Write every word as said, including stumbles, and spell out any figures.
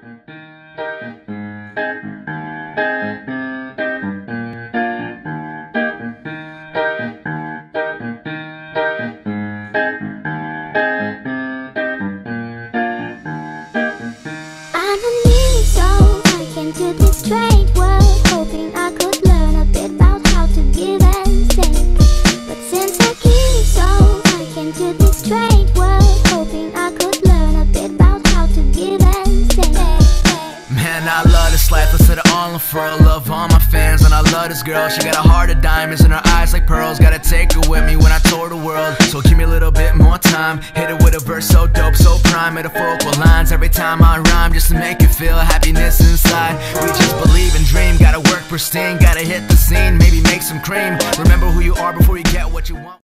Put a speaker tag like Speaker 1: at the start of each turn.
Speaker 1: To this strange world, hoping I could learn a bit about how to give and take. But since I keep so, I came to this strange world, hoping I could learn a bit about how to give and take.
Speaker 2: Man, I love this life, let's set it all on for I love all my fans, and I love this girl. She got a heart of diamonds and her eyes like pearls. Gotta take her with me when I tour the world, so give me a little bit more time. Hit it with a verse so dope, so prime, metaphorical lines every time I rhyme, just to make you feel happiness inside. We just believe and dream, gotta work pristine, gotta hit the scene, maybe make some cream. Remember who you are before you get what you want.